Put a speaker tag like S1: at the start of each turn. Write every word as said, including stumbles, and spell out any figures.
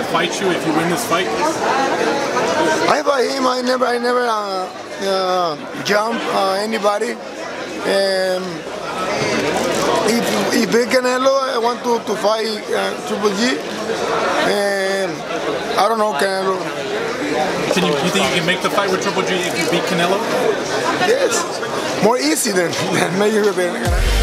S1: fight you if you win this fight?
S2: I fight him. I never, I never uh, uh, jump uh, anybody. Um, if if beat Canelo, I want to to fight uh, Triple G. And I don't know Canelo.
S1: Can you, you think you can make the fight with Triple G if you beat Canelo?
S2: Yes, more easy than, than Mayweather.